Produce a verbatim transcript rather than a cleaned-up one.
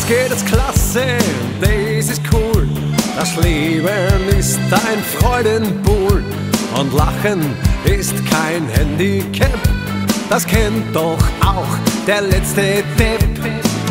uns geht es klasse, das ist cool. Das Leben ist ein Freudenpool und Lachen ist kein Handicap. Das kennt doch auch der letzte Depp.